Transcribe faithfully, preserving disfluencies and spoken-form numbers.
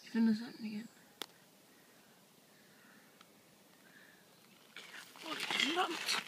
De finder sammen igen. Åh, det er klamt.